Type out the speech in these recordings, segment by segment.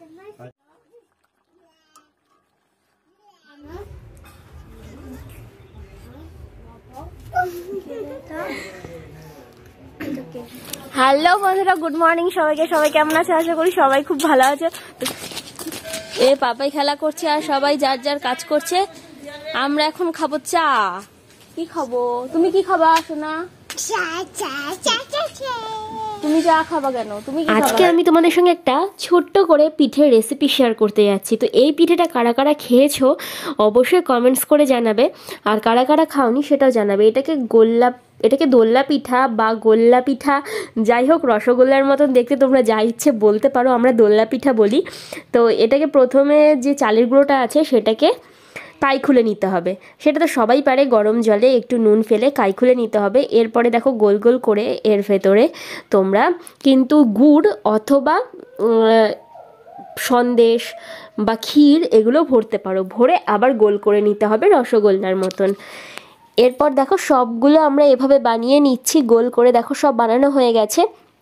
Hello বন্ধুরা, good morning সবাইকে। সবাই কেমন আছে? আশা করি সবাই খুব ভালো আছে। এ পাপাই খেলা করছে আর সবাই যার যার কাজ করছে। আমরা এখন খাবো চা। কি খাবো? তুমি কি খাবা সোনা? তুমি চা খাবা কেন? তুমি আজকে আমি তোমাদের সঙ্গে একটা ছোট্ট করে পিঠের রেসিপি শেয়ার করতে যাচ্ছি। তো এই পিঠেটা কারা কারা খেয়েছো অবশ্যই কমেন্টস করে জানাবে, আর কারা কারা খাওনি সেটাও জানাবে। এটাকে দোল্লা পিঠা বা গোল্লা পিঠা, যাই হোক, রসগোল্লার মতন দেখতে, তোমরা যা ইচ্ছে বলতে পারো, আমরা দোল্লা পিঠা বলি। তো এটাকে প্রথমে যে চালের গুঁড়োটা আছে সেটাকে কাই খুলে নিতে হবে। সেটা তো সবাই পারে, গরম জলে একটু নুন ফেলে কাই খুলে নিতে হবে। এরপরে দেখো গোল গোল করে এর ভেতরে তোমরা কিন্তু গুড় অথবা সন্দেশ বা ক্ষীর এগুলো ভরতে পারো, ভরে আবার গোল করে নিতে হবে রসগোল্লার মতন। এরপর দেখো সবগুলো আমরা এভাবে বানিয়ে নিচ্ছি গোল করে। দেখো সব বানানো হয়ে গেছে।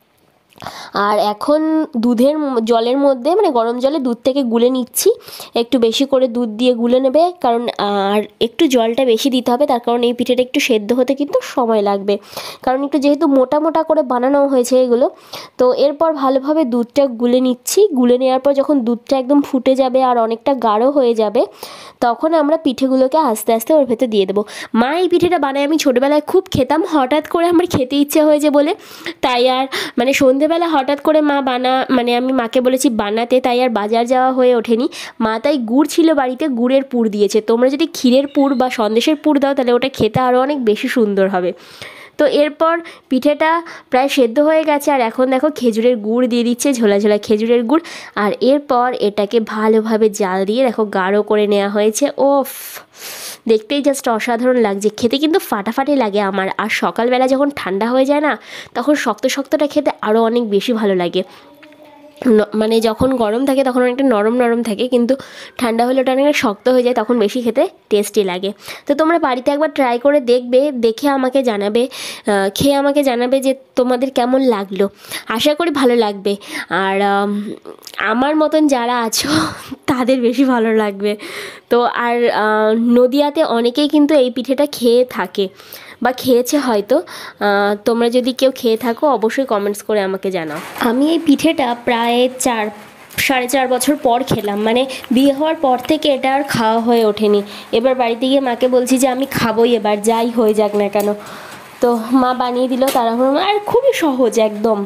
আর এখন জলের মধ্যে, মানে গরম জলে দুধ থেকে গুলে নিচ্ছি। একটু বেশি করে দুধ দিয়ে গুলে নেবে, কারণ আর একটু জলটা বেশি দিতে হবে, তার কারণ এই পিঠেটা একটু সেদ্ধ হতে কিন্তু সময় লাগবে, কারণ একটু যেহেতু মোটা মোটা করে বানানো হয়েছে এগুলো। তো এরপর ভালোভাবে দুধটা গুলে নিচ্ছি। গুলে নেওয়ার পর যখন দুধটা একদম ফুটে যাবে আর অনেকটা গাঢ় হয়ে যাবে, তখন আমরা পিঠেগুলোকে আস্তে আস্তে ওর ভেতর দিয়ে দেবো। মা এই পিঠেটা বানায়, আমি ছোটোবেলায় খুব খেতাম। হঠাৎ করে আমার খেতে ইচ্ছে হয়েছে বলে, তাই আর মানে সন্ধেবেলা হঠাৎ করে মা আমি মাকে বলেছি বানাতে, তাই আর বাজার যাওয়া হয়ে ওঠেনি। মা তাই গুড় ছিল বাড়িতে, গুড়ের পুর দিয়েছে। তোমরা যদি ক্ষীরের পুর বা সন্দেশের পুর দাও তাহলে ওটা খেতে আরও অনেক বেশি সুন্দর হবে। তো এরপর পিঠেটা প্রায় সেদ্ধ হয়ে গেছে, আর এখন দেখো খেজুরের গুড় দিয়ে দিচ্ছে, ঝোলা ঝোলা খেজুরের গুড়। আর এরপর এটাকে ভালোভাবে জাল দিয়ে দেখো গাঢ় করে নেওয়া হয়েছে। ওফ, দেখতেই জাস্ট অসাধারণ লাগছে, খেতে কিন্তু ফাটাফাটি লাগে আমার। আর সকালবেলা যখন ঠান্ডা হয়ে যায় না, তখন শক্ত শক্তটা খেতে আরও অনেক বেশি ভালো লাগে। মানে যখন গরম থাকে তখন অনেকটা নরম নরম থাকে, কিন্তু ঠান্ডা হলে ওটা অনেকটা শক্ত হয়ে যায়, তখন বেশি খেতে টেস্টি লাগে। তো তোমরা বাড়িতে একবার ট্রাই করে দেখবে, দেখে আমাকে জানাবে, খেয়ে আমাকে জানাবে যে তোমাদের কেমন লাগলো। আশা করি ভালো লাগবে। আর আমার মতন যারা আছো তাদের বেশি ভালো লাগবে। তো আর নদিয়াতে অনেকেই কিন্তু এই পিঠেটা খেয়ে থাকে বা খেয়েছে হয়তো। তোমরা যদি কেউ খেয়ে থাকো অবশ্যই কমেন্টস করে আমাকে জানাও। আমি এই পিঠেটা প্রায় 4.5 বছর পর খেলাম, মানে বিয়ে হওয়ার পর থেকে এটা আর খাওয়া হয়ে ওঠেনি। এবার বাড়িতে গিয়ে মাকে বলছি যে আমি খাবোই এবার, যাই হয়ে যাক না কেন। তো মা বানিয়ে দিল তাড়াহুড়ো, আর খুবই সহজ একদম।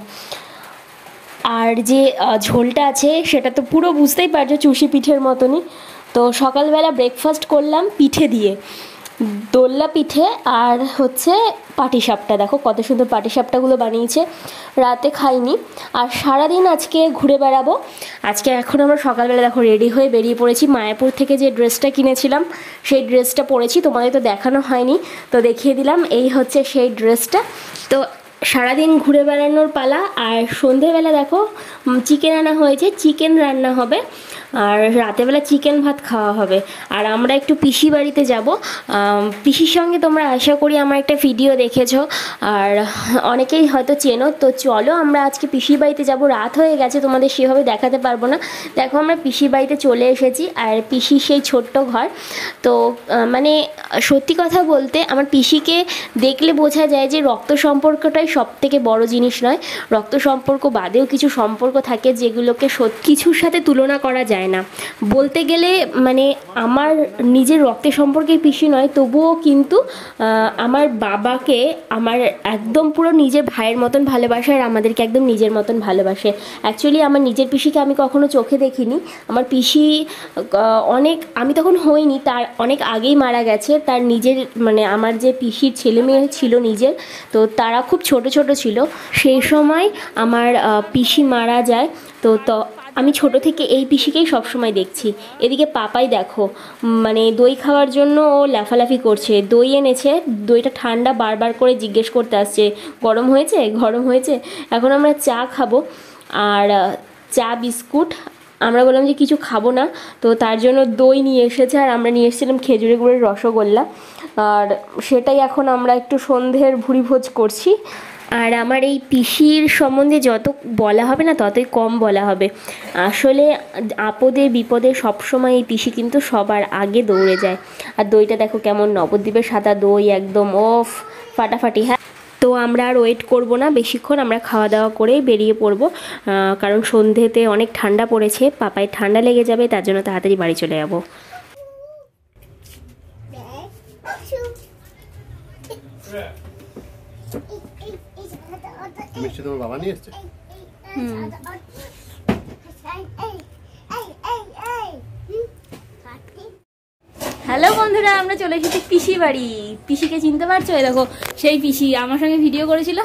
আর যে ঝোলটা আছে সেটা তো পুরো বুঝতেই পারছো চুষি পিঠের মতনই। তো সকালবেলা ব্রেকফাস্ট করলাম পিঠে দিয়ে, দোল্লা পিঠে আর হচ্ছে পাটিসাপটা। দেখো কত সুন্দর পাটিসাপটাগুলো বানিয়েছে। রাতে খাইনি। আর সারাদিন আজকে ঘুরে বেড়াবো। আজকে এখন আমরা সকালবেলা দেখো রেডি হয়ে বেরিয়ে পড়েছি। মায়াপুর থেকে যে ড্রেসটা কিনেছিলাম সেই ড্রেসটা পরেছি, তোমাদের তো দেখানো হয়নি, তো দেখিয়ে দিলাম। এই হচ্ছে সেই ড্রেসটা। তো সারাদিন ঘুরে বেড়ানোর পালা। আর সন্ধেবেলা দেখো চিকেন আনা হয়েছে, চিকেন রান্না হবে, আর রাতেরবেলা চিকেন ভাত খাওয়া হবে। আর আমরা একটু পিসি বাড়িতে যাব। পিসির সঙ্গে তোমরা আশা করি আমার একটা ভিডিও দেখেছো, আর অনেকেই হয়তো চেনো। তো চলো আমরা আজকে পিসির বাড়িতে যাব। রাত হয়ে গেছে, তোমাদের সেভাবে দেখাতে পারবো না। দেখো আমরা পিসির বাড়িতে চলে এসেছি, আর পিসির সেই ছোট্ট ঘর। তো মানে সত্যি কথা বলতে আমার পিসিকে দেখলে বোঝা যায় যে রক্ত সম্পর্কটাই সব থেকে বড় জিনিস নয়। রক্ত সম্পর্ক বাদেও কিছু সম্পর্ক থাকে যেগুলোকে কিছুর সাথে তুলনা করা যায় না। বলতে গেলে মানে আমার নিজের রক্তের সম্পর্কের পিসি নয়, তবুও কিন্তু আমার বাবাকে আমার একদম পুরো নিজের ভাইয়ের মতন ভালোবাসে, আর আমাদেরকে একদম নিজের মতন ভালোবাসে। অ্যাকচুয়ালি আমার নিজের পিসিকে আমি কখনো চোখে দেখিনি। আমার পিসি আমি তখন হইনি, তার অনেক আগেই মারা গেছে। তার নিজের মানে আমার যে পিসির ছেলে মেয়ে ছিল নিজের, তো তারা খুব ছোট ছোট ছিল সেই সময় আমার পিসি মারা যায়। তো আমি ছোট থেকে এই পিসিকেই সবসময় দেখছি। এদিকে পাপাই দেখো মানে দই খাওয়ার জন্য ও লাফালাফি করছে। দই এনেছে, দইটা ঠান্ডা, বারবার করে জিজ্ঞেস করতে আসছে গরম হয়েছে গরম হয়েছে। এখন আমরা চা খাবো, আর চা বিস্কুট। আমরা বললাম যে কিছু খাবো না, তো তার জন্য দই নিয়ে এসেছে, আর আমরা নিয়ে এসেছিলাম খেজুরের গুড়ের রসগোল্লা। আর সেটাই এখন আমরা একটু সন্ধ্যের ভুরিভোজ করছি। আর আমার এই পিসির সম্বন্ধে যত বলা হবে না ততই কম বলা হবে। আসলে আপদে বিপদে সবসময় এই পিসি কিন্তু সবার আগে দৌড়ে যায়। আর দইটা দেখো কেমন, নবদ্বীপের সাদা দই, একদম অফ ফাটাফাটি। হ্যাঁ, তো আমরা আর ওয়েট করব না বেশিক্ষণ, আমরা খাওয়া দাওয়া করেই বেরিয়ে পড়বো, কারণ সন্ধেতে অনেক ঠান্ডা পড়েছে, পাপায় ঠান্ডা লেগে যাবে, তার জন্য তাড়াতাড়ি বাড়ি চলে যাবো। মিষ্টি তোমার বাবা নিয়ে এসছে? হ্যালো বন্ধুরা, আমরা চলে এসেছি পিসি বাড়ি। পিসিকে চিনতে পারছো? এই দেখো সেই পিসি আমার সঙ্গে ভিডিও করেছিল।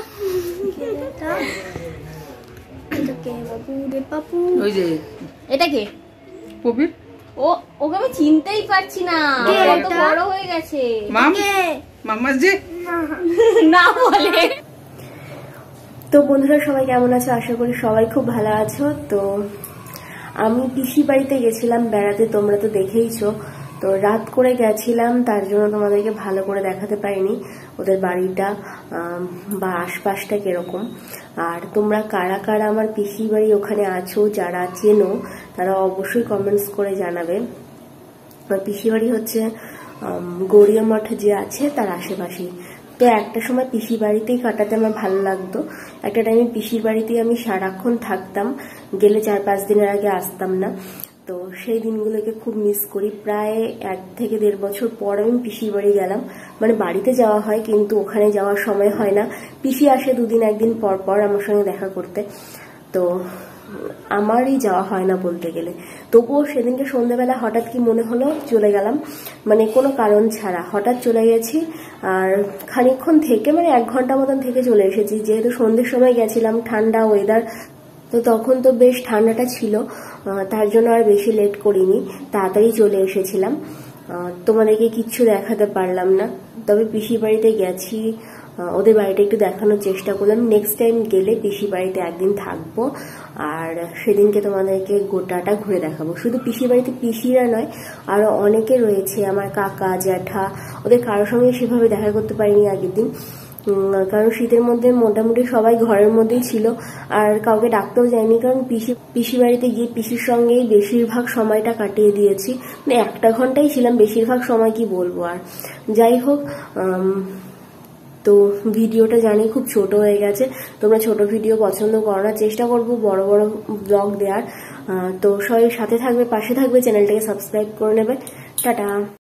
এটা কে? কবির। ও, ওকে আমি চিনতেই পারছি না, কত বড় হয়ে গেছে। মামা যে না বলে। তো বন্ধুরা সবাই কেমন আছো? আশা করি সবাই খুব ভালো আছো। তো আমি পিসি বাড়িতে গেছিলাম বেড়াতে, তোমরা তো দেখেইছো। তো রাত করে গেছিলাম, তার জন্য তোমাদেরকে ভালো করে দেখাতে পারিনি ওদের বাড়িটা বা আশপাশটা কিরকম। আর তোমরা কারা কারা আমার পিসি বাড়ি ওখানে আছো, যারা চেনো তারা অবশ্যই কমেন্টস করে জানাবে। আমার পিসি বাড়ি হচ্ছে গড়িয়া মঠ যে আছে তার আশেপাশেই। তো একটা সময় পিসি বাড়িতেই কাটাতে আমার ভালো লাগতো। একটা টাইমে পিসির বাড়িতেই আমি সারাক্ষণ থাকতাম, গেলে 4-5 দিনের আগে আসতাম না। তো সেই দিনগুলোকে খুব মিস করি। প্রায় 1 থেকে 1.5 বছর পর আমি পিসির বাড়ি গেলাম। মানে বাড়িতে যাওয়া হয় কিন্তু ওখানে যাওয়ার সময় হয় না। পিসি আসে 2 দিন 1 দিন পর পর আমার সঙ্গে দেখা করতে, তো আমারই যাওয়া হয় না বলতে গেলে। তবুও সেদিনকে সন্ধ্যাবেলা হঠাৎ কি মনে হলো চলে গেলাম, মানে কোনো কারণ ছাড়া হঠাৎ চলে গেছি। আর খানিকক্ষণ থেকে, মানে 1 ঘন্টা মতন থেকে চলে এসেছি, যেহেতু সন্ধ্যের সময় গেছিলাম, ঠান্ডা ওয়েদার, তো তখন তো বেশ ঠান্ডাটা ছিল, তার জন্য আর বেশি লেট করিনি, তাড়াতাড়ি চলে এসেছিলাম। তোমাদেরকে কিচ্ছু দেখাতে পারলাম না, তবে পিসি বাড়িতে গেছি, ওদের বাড়িটা একটু দেখানোর চেষ্টা করলাম। নেক্সট টাইম গেলে পিসি বাড়িতে একদিন থাকবো, আর সেদিনকে তোমাদেরকে গোটাটা ঘুরে দেখাবো। শুধু পিসি বাড়িতে পিসিরা নয়, আরো অনেকে রয়েছে, আমার কাকা জ্যাঠা, ওদের কারোর সঙ্গে সেভাবে দেখা করতে পারিনি আগের দিন, কারণ শীতের মধ্যে মোটামুটি সবাই ঘরের মধ্যেই ছিল, আর কাউকে ডাকতেও যায়নি, কারণ পিসি বাড়িতে গিয়ে পিসির সঙ্গেই বেশিরভাগ সময়টা কাটিয়ে দিয়েছি। মানে 1 ঘন্টাই ছিলাম, বেশিরভাগ সময় কি বলবো। আর যাই হোক, তো ভিডিওটা জানি খুব ছোট হয়ে গেছে, তোমরা ছোট ভিডিও পছন্দ করো না, চেষ্টা করবো বড় বড় ব্লগ দেওয়ার। তো সবাই সাথে থাকবে, পাশে থাকবে, চ্যানেলটাকে সাবস্ক্রাইব করে নেবে। টাটা।